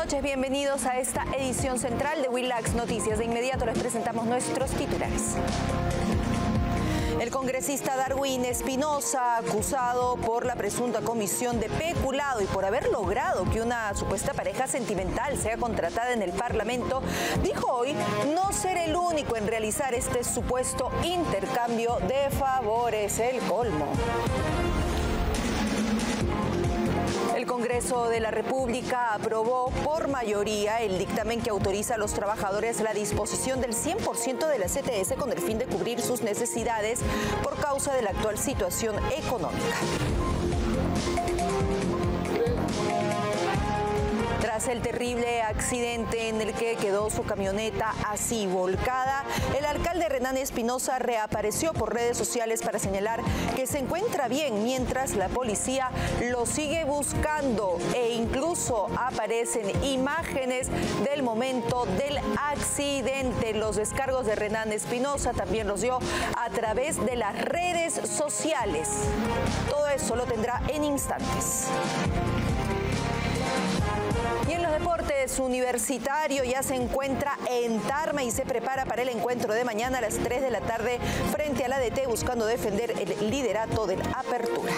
noches, bienvenidos a esta edición central de Willax Noticias. De inmediato les presentamos nuestros titulares. El congresista Darwin Espinosa, acusado por la presunta comisión de peculado y por haber logrado que una supuesta pareja sentimental sea contratada en el Parlamento, dijo hoy no ser el único en realizar este supuesto intercambio de favores. El colmo. El Congreso de la República aprobó por mayoría el dictamen que autoriza a los trabajadores la disposición del 100% de la CTS con el fin de cubrir sus necesidades por causa de la actual situación económica. Tras el terrible accidente en el que quedó su camioneta así volcada, el alcalde Renán Espinosa reapareció por redes sociales para señalar que se encuentra bien mientras la policía lo sigue buscando e incluso aparecen imágenes del momento del accidente. Los descargos de Renán Espinosa también los dio a través de las redes sociales. Todo eso lo tendrá en instantes. Y en los deportes, Universitario ya se encuentra en Tarma y se prepara para el encuentro de mañana a las 3 de la tarde frente a la ADT buscando defender el liderato de la apertura.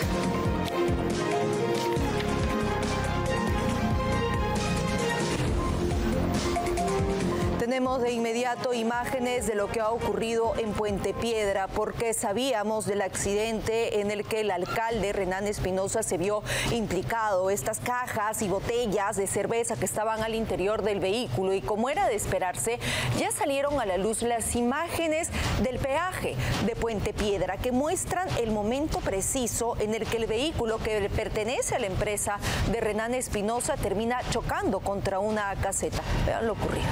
Tenemos de inmediato imágenes de lo que ha ocurrido en Puente Piedra, porque sabíamos del accidente en el que el alcalde Renán Espinosa se vio implicado. Estas cajas y botellas de cerveza que estaban al interior del vehículo, y como era de esperarse, ya salieron a la luz las imágenes del peaje de Puente Piedra que muestran el momento preciso en el que el vehículo que pertenece a la empresa de Renán Espinosa termina chocando contra una caseta. Vean lo ocurrido.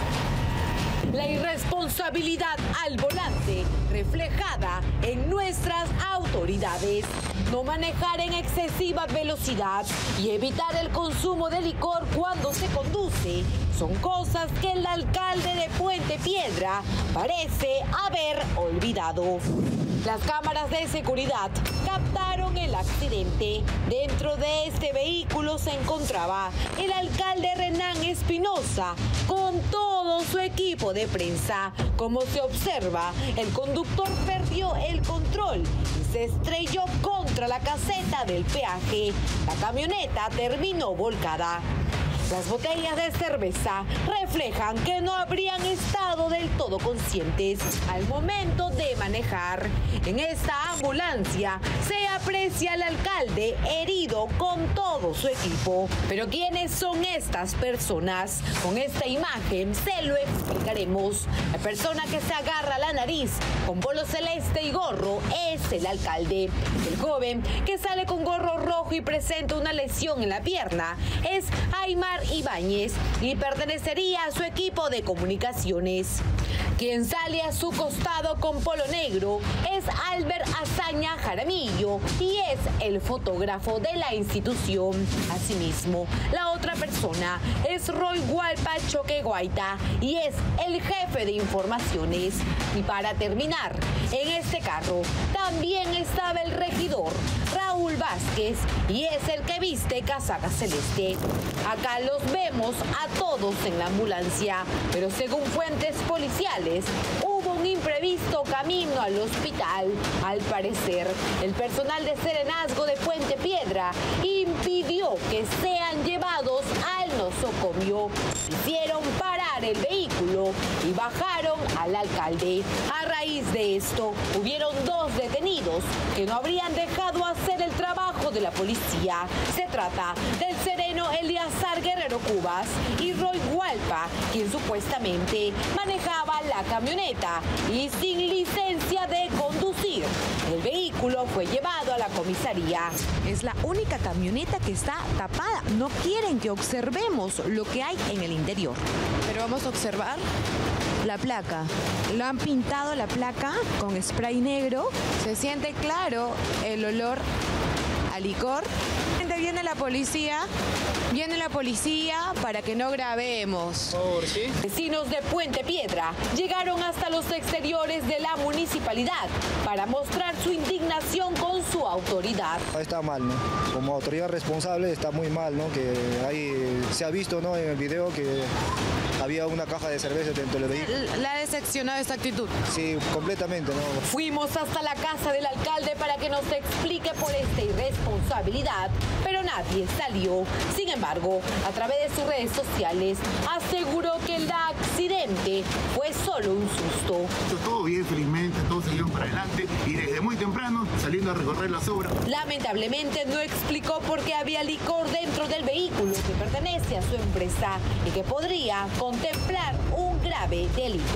La irresponsabilidad al volante reflejada en nuestras autoridades. No manejar en excesiva velocidad y evitar el consumo de licor cuando se conduce son cosas que el alcalde de Puente Piedra parece haber olvidado. Las cámaras de seguridad captaron el accidente. Dentro de este vehículo se encontraba el alcalde Renán Espinosa con todo su equipo de prensa. Como se observa, el conductor perdió el control y se estrelló contra la caseta del peaje. La camioneta terminó volcada. Las botellas de cerveza reflejan que no habrían estado del todo conscientes al momento de manejar. En esta ambulancia se aprecia al alcalde herido con todo su equipo. Pero ¿quiénes son estas personas? Con esta imagen se lo explicaremos. La persona que se agarra la nariz con polo celeste y gorro es el alcalde. El joven que sale con gorro rojo y presenta una lesión en la pierna es Aymar Ibáñez y pertenecería a su equipo de comunicaciones. Quien sale a su costado con polo negro es Albert Azaña Jaramillo y es el fotógrafo de la institución. Asimismo, la otra persona es Roy Hualpa Choqueguaita y es el jefe de informaciones. Y para terminar, en este carro también estaba el regidor Raúl Vázquez y es el que viste casaca celeste. Acá los vemos a todos en la ambulancia, pero según fuentes policiales, hubo un imprevisto camino al hospital. Al parecer, el personal de Serenazgo de Puente Piedra impidió que sean llevados al nosocomio. Hicieron parar el vehículo y bajaron al alcalde. A raíz de esto, hubieron 2 detenidos que no habrían dejado hacer el trabajo de la policía. Se trata del sereno Eliazar Guerrero Cubas y Roy Hualpa, quien supuestamente manejaba la camioneta y sin licencia de conducir. El vehículo fue llevado a la comisaría. Es la única camioneta que está tapada. No quieren que observemos lo que hay en el interior. Pero vamos a observar la placa. Lo han pintado la placa con spray negro. Se siente claro el olor a licor. Viene la policía para que no grabemos. ¿Sí? Vecinos de Puente Piedra llegaron hasta los exteriores de la municipalidad para mostrar su indignación con su autoridad. Está mal, ¿no? Como autoridad responsable está muy mal, ¿no? Que ahí se ha visto, ¿no? En el video que había una caja de cerveza dentro del vehículo. ¿La ha decepcionado esta actitud? Sí, completamente, ¿no? Fuimos hasta la casa del alcalde para que nos explique por esta irresponsabilidad, pero nadie salió. Sin embargo, a través de sus redes sociales, aseguró que el accidente fue solo un susto. Todo bien, felizmente, todos salieron para adelante y desde muy temprano saliendo a recorrer las obras. Lamentablemente no explicó por qué había licor dentro del vehículo que pertenece a su empresa y que podría contemplar un grave delito.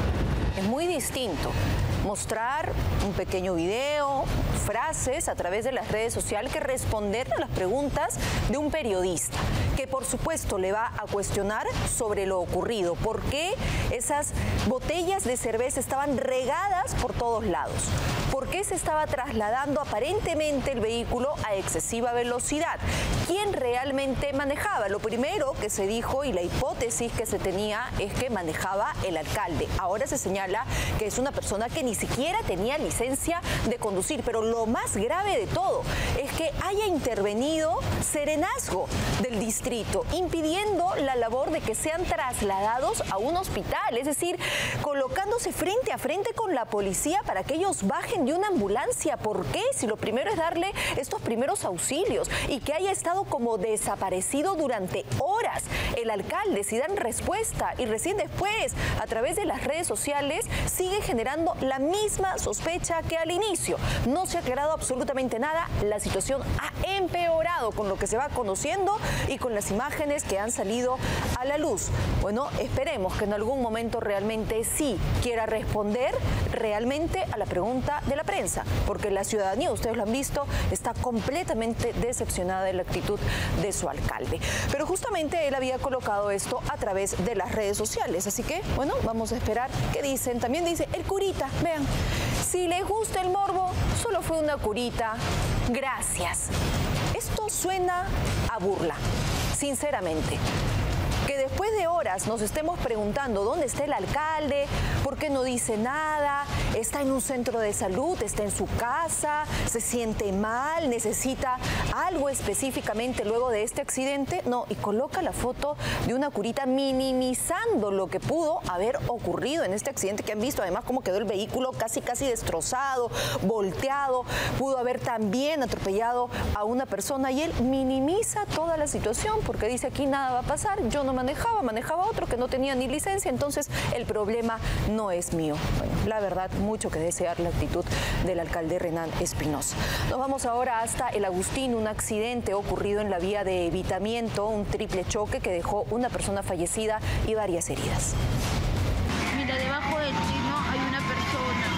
Es muy distinto mostrar un pequeño video, frases a través de las redes sociales que responder a las preguntas de un periodista que por supuesto le va a cuestionar sobre lo ocurrido. ¿Por qué esas botellas de cerveza estaban regadas por todos lados? ¿Por qué se estaba trasladando aparentemente el vehículo a excesiva velocidad? ¿Quién realmente manejaba? Lo primero que se dijo y la hipótesis que se tenía es que manejaba el alcalde. Ahora se señala que es una persona que ni siquiera tenía licencia de conducir. Pero lo más grave de todo es que haya intervenido Serenazgo del distrito, impidiendo la labor de que sean trasladados a un hospital. Es decir, colocándose frente a frente con la policía para que ellos bajen de una ambulancia. ¿Por qué? Si lo primero es darle estos primeros auxilios y que haya estado como desaparecido durante horas el alcalde, si dan respuesta y recién después a través de las redes sociales sigue generando la misma sospecha que al inicio. No se ha aclarado absolutamente nada, la situación ha empeorado con lo que se va conociendo y con las imágenes que han salido a la luz. Bueno, esperemos que en algún momento realmente sí quiera responder realmente a la pregunta de la prensa, porque la ciudadanía, ustedes lo han visto, está completamente decepcionada de la actitud de su alcalde. Pero justamente él había colocado esto a través de las redes sociales, así que, bueno, vamos a esperar qué dicen. También dice el curita, vean, si les gusta el morbo, solo fue una curita, gracias. Esto suena a burla, sinceramente. Que después de horas nos estemos preguntando dónde está el alcalde, por qué no dice nada, está en un centro de salud, está en su casa, se siente mal, necesita algo específicamente luego de este accidente. No, y coloca la foto de una curita minimizando lo que pudo haber ocurrido en este accidente que han visto, además cómo quedó el vehículo casi destrozado, volteado, pudo haber también atropellado a una persona y él minimiza toda la situación porque dice aquí nada va a pasar, yo no manejaba otro que no tenía ni licencia, entonces el problema no es mío. Bueno, la verdad, mucho que desear la actitud del alcalde Renán Espinosa. Nos vamos ahora hasta El Agustín, un accidente ocurrido en la vía de evitamiento, un triple choque que dejó una persona fallecida y varias heridas. Mira, debajo del chino hay una persona.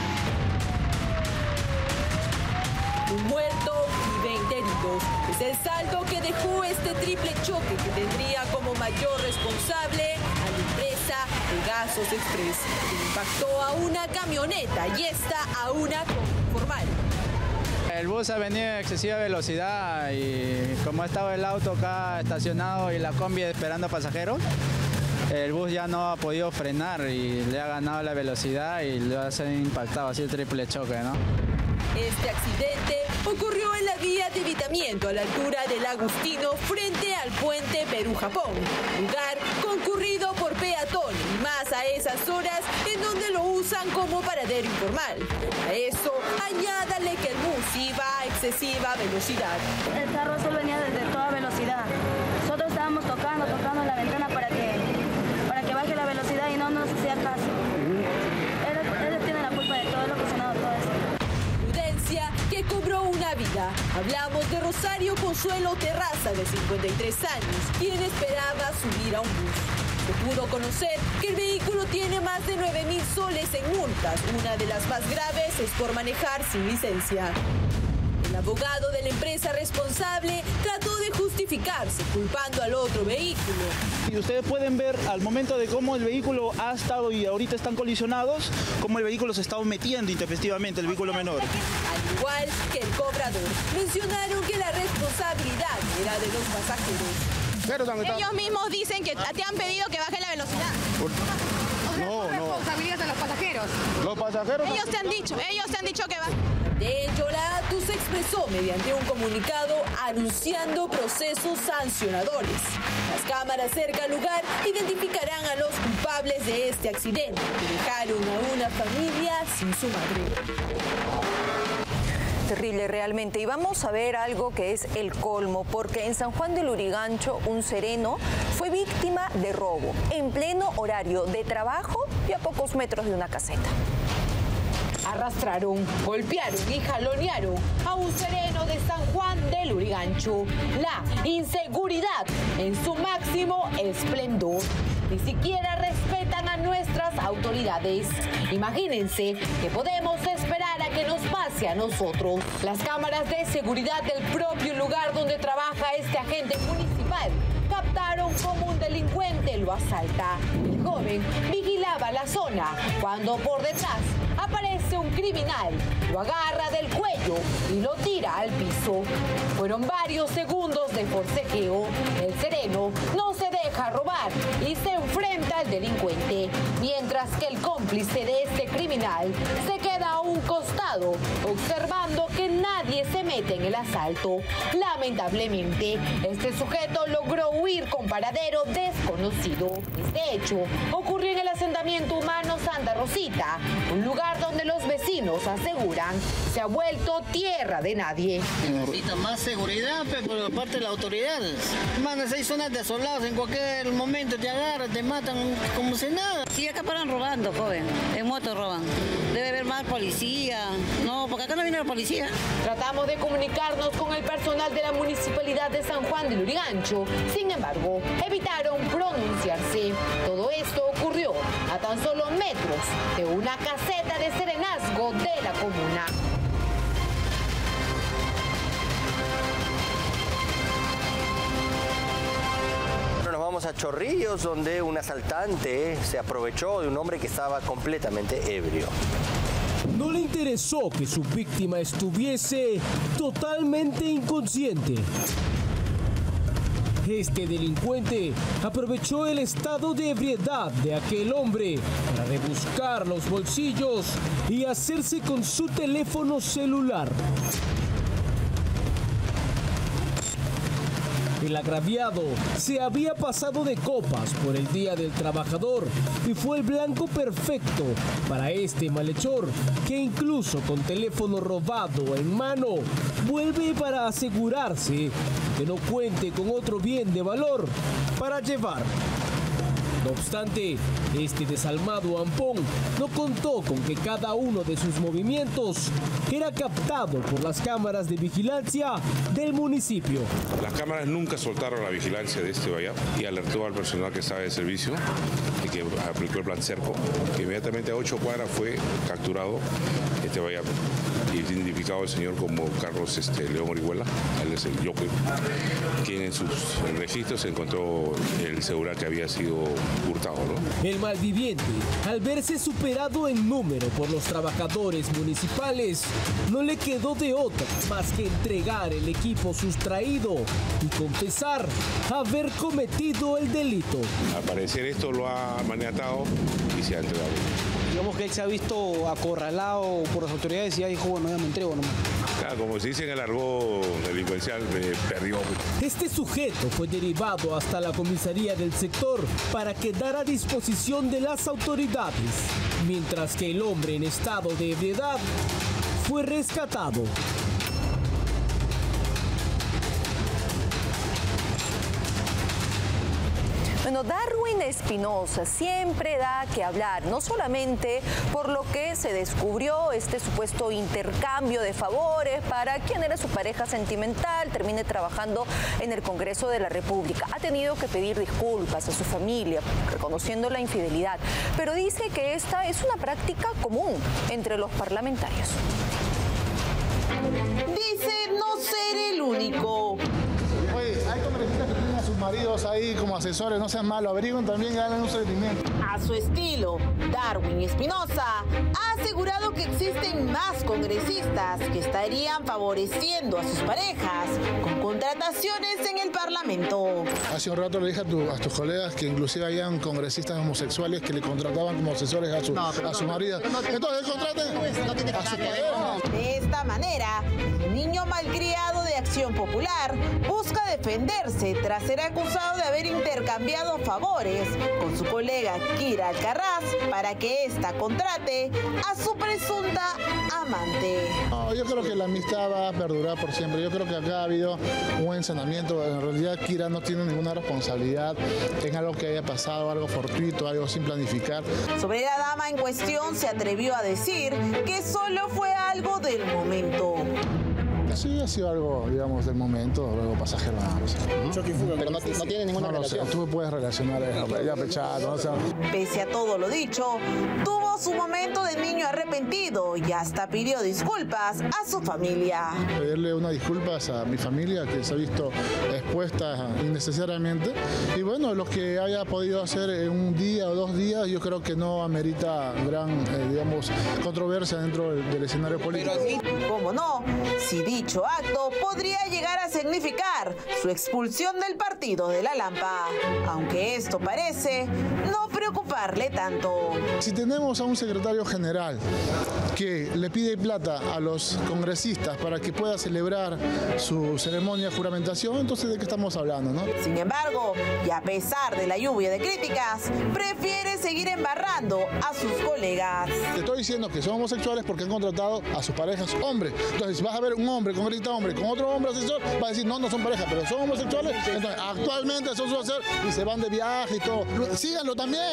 Un muerto y 20 heridos. Es el saldo que dejó este triple choque que tendría como mayor responsable a la empresa Pegasus Express, que impactó a una camioneta y esta a una formal. El bus ha venido a excesiva velocidad y como estaba el auto acá estacionado y la combi esperando pasajeros, el bus ya no ha podido frenar y le ha ganado la velocidad y le ha impactado así el triple choque, ¿no? Este accidente ocurrió en la vía de evitamiento a la altura del Agustino frente al puente Perú-Japón, lugar concurrido por peatones y más a esas horas en donde lo usan como paradero informal. A eso añádale que el bus iba a excesiva velocidad. El carro solo venía desde toda velocidad. Nosotros estábamos tocando la ventana para que baje la velocidad y no nos hacía caso. Él tiene la culpa de todo lo ocasionado todo esto. Que cobró una vida. Hablamos de Rosario Consuelo Terraza, de 53 años, quien esperaba subir a un bus. Se pudo conocer que el vehículo tiene más de 9.000 soles en multas. Una de las más graves es por manejar sin licencia. El abogado de la empresa responsable trató de justificar justificarse culpando al otro vehículo. Y ustedes pueden ver al momento de cómo el vehículo ha estado y ahorita están colisionados, cómo el vehículo se está metiendo intempestivamente, el vehículo menor. Al igual que el cobrador, mencionaron que la responsabilidad era de los pasajeros. Ellos mismos dicen que te han pedido que baje la velocidad. No. Responsabilidad de los pasajeros. Los pasajeros. Ellos te han dicho que baje. De hecho, la ATU se expresó mediante un comunicado anunciando procesos sancionadores. Las cámaras cerca al lugar identificarán a los culpables de este accidente que dejaron a una familia sin su madre. Terrible realmente. Y vamos a ver algo que es el colmo, porque en San Juan del Lurigancho un sereno fue víctima de robo en pleno horario de trabajo y a pocos metros de una caseta. Arrastraron, golpearon y jalonearon a un sereno de San Juan del Lurigancho. La inseguridad en su máximo esplendor. Ni siquiera respetan a nuestras autoridades. Imagínense que podemos esperar a que nos pase a nosotros. Las cámaras de seguridad del propio lugar donde trabaja este agente municipal captaron como un delincuente lo asalta. El joven vigilaba la zona cuando por detrás aparece un criminal, lo agarra del cuello y lo tira al piso. Fueron varios segundos de forcejeo. El sereno no se deja robar y se enfrenta al delincuente, mientras que el cómplice de este criminal se queda a un costado, observando que nadie se mete en el asalto. Lamentablemente, este sujeto logró huir con paradero desconocido. Este hecho ocurrió en el asentamiento humano Santa Rosita, un lugar donde los vecinos aseguran se ha vuelto tierra de nadie. Necesita más seguridad por parte de las autoridades. Más de 6 zonas desoladas, en cualquier momento te agarran, te matan como si nada. Sí, acá paran robando, joven. En moto roban. Debe haber más policía. No, porque acá no viene la policía. Tratamos de comunicarnos con el personal de la Municipalidad de San Juan del Lurigancho. Sin embargo, evitaron pronunciarse. Todo esto ocurrió a tan solo metros de una caseta de serenazgo de la comuna. Nos vamos a Chorrillos, donde un asaltante se aprovechó de un hombre que estaba completamente ebrio. No le interesó que su víctima estuviese totalmente inconsciente. Este delincuente aprovechó el estado de ebriedad de aquel hombre para rebuscar los bolsillos y hacerse con su teléfono celular. El agraviado se había pasado de copas por el Día del Trabajador y fue el blanco perfecto para este malhechor, que incluso con teléfono robado en mano vuelve para asegurarse que no cuente con otro bien de valor para llevar. No obstante, este desalmado ampón no contó con que cada uno de sus movimientos era captado por las cámaras de vigilancia del municipio. Las cámaras nunca soltaron la vigilancia de este vaya y alertó al personal que estaba de servicio y que aplicó el plan cerco, que inmediatamente a 8 cuadras fue capturado este vaya y identificado el señor como Carlos León Orihuela, él es el Joker, quien en sus registros se encontró el celular que había sido hurtado, ¿no? El malviviente, al verse superado en número por los trabajadores municipales, no le quedó de otra más que entregar el equipo sustraído y confesar haber cometido el delito. Al parecer esto lo ha maniatado y se ha entregado. Digamos que él se ha visto acorralado por las autoridades y ya dijo, bueno, ya me entrego nomás. Claro, como se dice en el argot delincuencial, perdió. Este sujeto fue derivado hasta la comisaría del sector para quedar a disposición de las autoridades, mientras que el hombre en estado de ebriedad fue rescatado. Bueno, Darwin Espinosa siempre da que hablar, no solamente por lo que se descubrió, este supuesto intercambio de favores para quien era su pareja sentimental, termine trabajando en el Congreso de la República. Ha tenido que pedir disculpas a su familia, reconociendo la infidelidad, pero dice que esta es una práctica común entre los parlamentarios. Dice no ser el único. Oye, hay maridos ahí como asesores, no sean malos, averigüen también y hagan un seguimiento. A su estilo, Darwin Espinosa ha asegurado que existen más congresistas que estarían favoreciendo a sus parejas con contrataciones en el Parlamento. Hace un rato le dije a tus colegas que inclusive habían congresistas homosexuales que le contrataban como asesores a su marido. Entonces contraten a su pareja. De esta manera, el niño malcriado de Acción Popular busca defenderse tras ser acusado de haber intercambiado favores con su colega Kira Alcaraz para que ésta contrate a su presunta amante. No, yo creo que la amistad va a perdurar por siempre. Yo creo que acá ha habido un ensañamiento. En realidad Kira no tiene ninguna responsabilidad en algo que haya pasado, algo fortuito, algo sin planificar. Sobre la dama en cuestión se atrevió a decir que solo fue algo del momento. Sí, ha sido algo, digamos, del momento, algo pasajero. Pero no tiene ninguna relación. Tú puedes relacionar ya pechado, o sea. Pese a todo lo dicho, tuvo su momento de niño arrepentido y hasta pidió disculpas a su familia. Pedirle unas disculpas a mi familia que se ha visto expuesta innecesariamente. Y bueno, lo que haya podido hacer en un día o 2 días, yo creo que no amerita gran, digamos, controversia dentro del escenario político. ¿Cómo no? Si dicho acto podría llegar a significar su expulsión del partido de la Lampa, aunque esto parece no preocuparle tanto. Si tenemos a un secretario general que le pide plata a los congresistas para que pueda celebrar su ceremonia de juramentación, entonces ¿de qué estamos hablando, no? Sin embargo, y a pesar de la lluvia de críticas, prefiere seguir embarrando a sus colegas. Te estoy diciendo que son homosexuales porque han contratado a sus parejas hombres. Entonces, si vas a ver un hombre, congresista hombre, con otro hombre asesor, va a decir, no son parejas, pero son homosexuales. Entonces, actualmente eso se va a hacer y se van de viaje y todo. Síganlo también.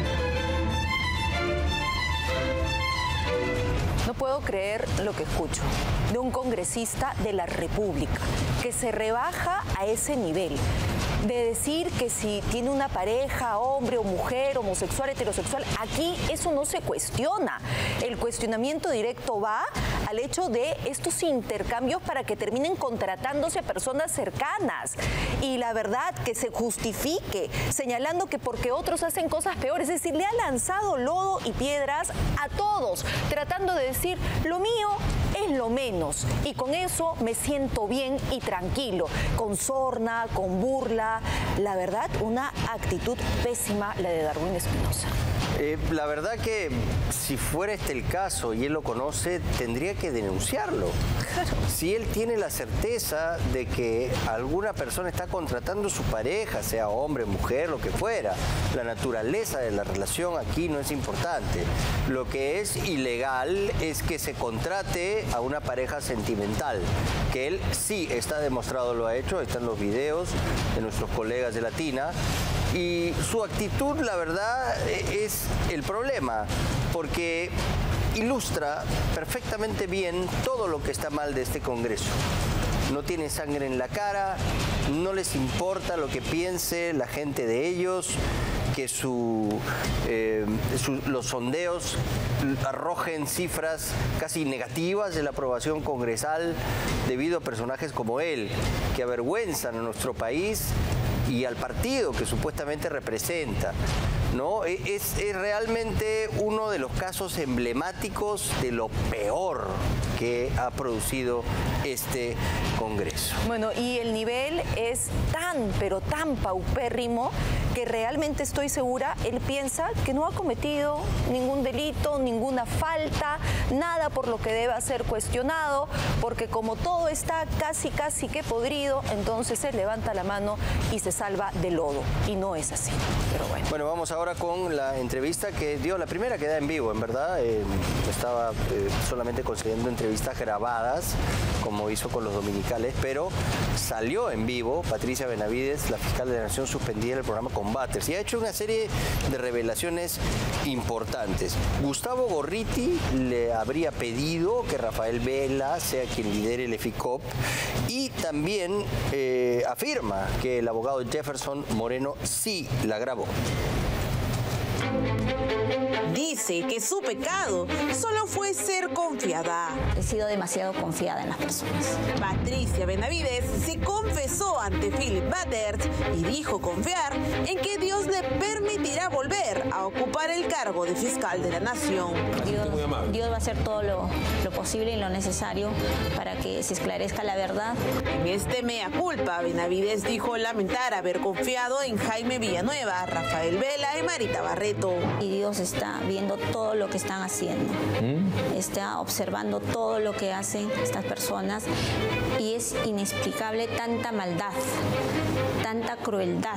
No puedo creer lo que escucho de un congresista de la República que se rebaja a ese nivel de decir que si tiene una pareja, hombre o mujer, homosexual, heterosexual, aquí eso no se cuestiona. El cuestionamiento directo va al hecho de estos intercambios para que terminen contratándose a personas cercanas. Y la verdad, que se justifique señalando que porque otros hacen cosas peores, es decir, le ha lanzado lodo y piedras a todos, tratando de decir, lo mío es lo menos, y con eso me siento bien y tranquilo, con sorna, con burla. La verdad, una actitud pésima la de Darwin Espinosa. La verdad que si fuera este el caso y él lo conoce, tendría que denunciarlo. Si él tiene la certeza de que alguna persona está contratando a su pareja, sea hombre, mujer, lo que fuera, la naturaleza de la relación aquí no es importante. Lo que es ilegal es que se contrate a una pareja sentimental, que él sí está demostrado, lo ha hecho, están los videos de nuestros colegas de Latina. Y su actitud, la verdad, es el problema, porque ilustra perfectamente bien todo lo que está mal de este Congreso. No tiene sangre en la cara, no les importa lo que piense la gente de ellos, que los sondeos arrojen cifras casi negativas de la aprobación congresal debido a personajes como él, que avergüenzan a nuestro país y al partido que supuestamente representa, ¿no? Es realmente uno de los casos emblemáticos de lo peor que ha producido este Congreso. Bueno, y el nivel es tan, pero tan paupérrimo que realmente estoy segura, él piensa que no ha cometido ningún delito, ninguna falta, nada por lo que deba ser cuestionado, porque como todo está casi que podrido, entonces él levanta la mano y se salva del lodo. Y no es así, pero bueno. Bueno, vamos ahora con la entrevista que dio, la primera que da en vivo, en verdad. Estaba solamente concediendo entrevistas grabadas, como hizo con los dominicales, pero salió en vivo Patricia Benavides, la fiscal de la Nación suspendida en el programa Combates, y ha hecho una serie de revelaciones importantes. Gustavo Gorriti le habría pedido que Rafael Vela sea quien lidere el EFICOP, y también afirma que el abogado Jefferson Moreno sí la grabó. Dice que su pecado solo fue ser confiada. He sido demasiado confiada en las personas. Patricia Benavides se confesó ante Philip Butters y dijo confiar en que Dios le permitirá volver a ocupar el cargo de fiscal de la nación. Dios va a hacer todo lo posible y lo necesario para que se esclarezca la verdad. En este mea culpa, Benavides dijo lamentar haber confiado en Jaime Villanueva, Rafael Vela y Marita Barreto. Y Dios está viendo todo lo que están haciendo. Está observando todo lo que hacen estas personas y es inexplicable tanta maldad, tanta crueldad,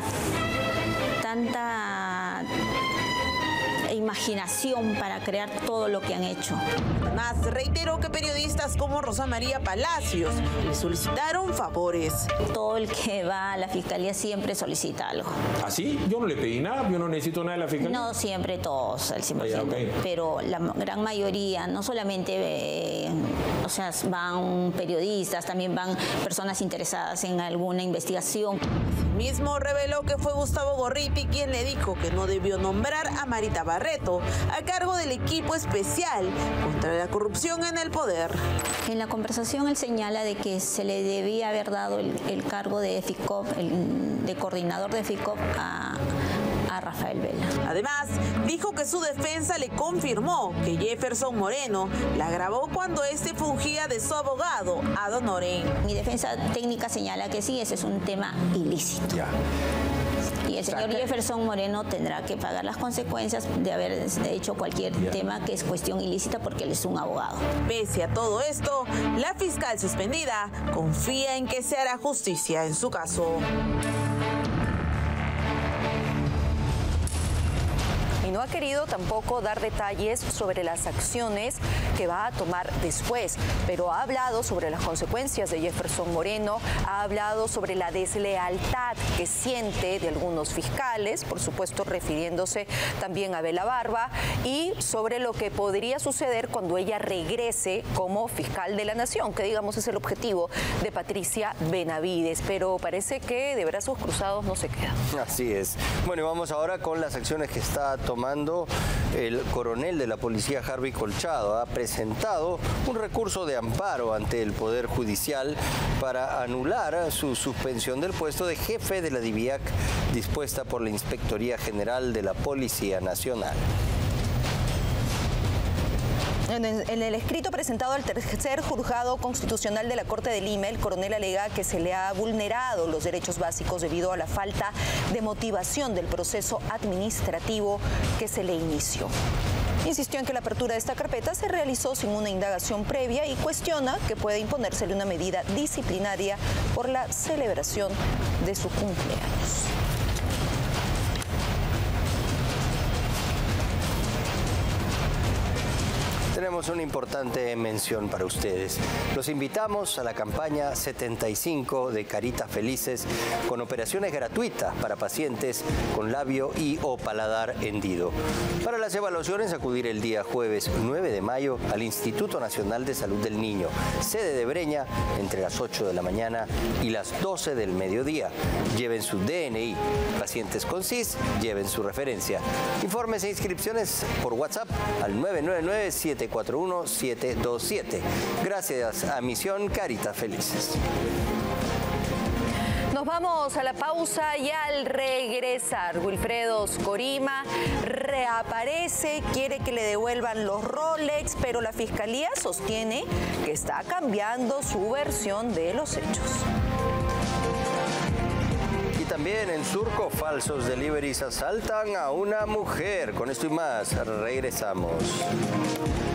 tanta imaginación para crear todo lo que han hecho. Además, reiteró que periodistas como Rosa María Palacios le solicitaron favores. Todo el que va a la fiscalía siempre solicita algo. ¿Así? Yo no le pedí nada, yo no necesito nada de la fiscalía. No siempre todos, al 100%, pero la gran mayoría, no solamente, van periodistas, también van personas interesadas en alguna investigación. Mismo reveló que fue Gustavo Gorriti quien le dijo que no debió nombrar a Marita Barreto a cargo del equipo especial contra la corrupción en el poder. En la conversación él señala de que se le debía haber dado el cargo de FICOP, de coordinador de FICOP a Rafael Vela. Además, dijo que su defensa le confirmó que Jefferson Moreno la grabó cuando este fungía de su abogado, Adon Oren. Mi defensa técnica señala que sí, ese es un tema ilícito. Y el señor Jefferson Moreno tendrá que pagar las consecuencias de haber hecho cualquier tema que es cuestión ilícita porque él es un abogado. Pese a todo esto, la fiscal suspendida confía en que se hará justicia en su caso. No ha querido tampoco dar detalles sobre las acciones que va a tomar después, pero ha hablado sobre las consecuencias de Jefferson Moreno, ha hablado sobre la deslealtad que siente de algunos fiscales, por supuesto refiriéndose también a Vela Barba, y sobre lo que podría suceder cuando ella regrese como fiscal de la nación, que digamos es el objetivo de Patricia Benavides, pero parece que de brazos cruzados no se queda. Así es. Bueno, y vamos ahora con las acciones que está tomando el coronel de la policía Harvey Colchado. Ha presentado un recurso de amparo ante el Poder Judicial para anular su suspensión del puesto de jefe de la DIVIAC dispuesta por la Inspectoría General de la Policía Nacional. En el escrito presentado al tercer juzgado constitucional de la Corte de Lima, el coronel alega que se le ha vulnerado los derechos básicos debido a la falta de motivación del proceso administrativo que se le inició. Insistió en que la apertura de esta carpeta se realizó sin una indagación previa y cuestiona que pueda imponérsele una medida disciplinaria por la celebración de su cumpleaños. Tenemos una importante mención para ustedes. Los invitamos a la campaña 75 de Caritas Felices con operaciones gratuitas para pacientes con labio y o paladar hendido. Para las evaluaciones, acudir el día jueves 9 de mayo al Instituto Nacional de Salud del Niño, sede de Breña, entre las 8 de la mañana y las 12 del mediodía. Lleven su DNI. Pacientes con CIS, lleven su referencia. Informes e inscripciones por WhatsApp al 999-741-727. Gracias a Misión Caritas Felices. Nos vamos a la pausa y al regresar, Wilfredo Scorima reaparece, quiere que le devuelvan los Rolex, pero la Fiscalía sostiene que está cambiando su versión de los hechos. Y también en Surco, falsos deliveries asaltan a una mujer. Con esto y más, regresamos.